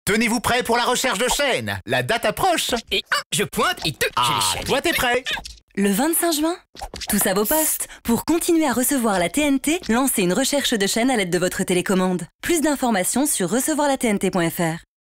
Tenez-vous prêts pour la recherche de chaînes. La date approche. Et je pointe et j'ai les chaînes. Toi t'es prêt? Le 25 juin, tous à vos postes. Pour continuer à recevoir la TNT, lancez une recherche de chaîne à l'aide de votre télécommande. Plus d'informations sur recevoirlatnt.fr.